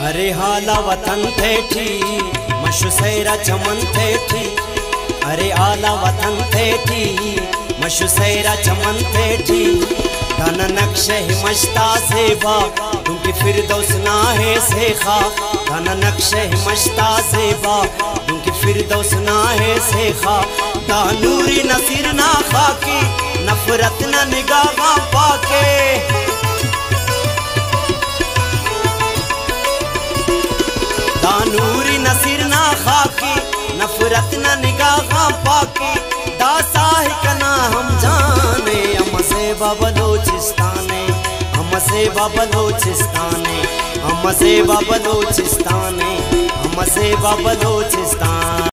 अरे हाला वतन थे ठी मशुसैरा चमन थे ठी। अरे आला वतन थे ठी मशुसैरा चमन थे ठी। धन नक्शे मश्ता ज़ेबा क्योंकि फिरदौस ना है सेखा। धन नक्शे मश्ता ज़ेबा क्योंकि फिरदौस ना है सेखा। दानूरी नसीर ना खाकी नफरत न निगाह पाके। दानूरी नसीर ना खाकी नफरत न निगाह पाके। दासाह कना हम जाने हमसे बलोचिस्ताने। हमसे बलोचिस्ताने हमसे बलोचिस्ताने हमसे बलोचिस्तान।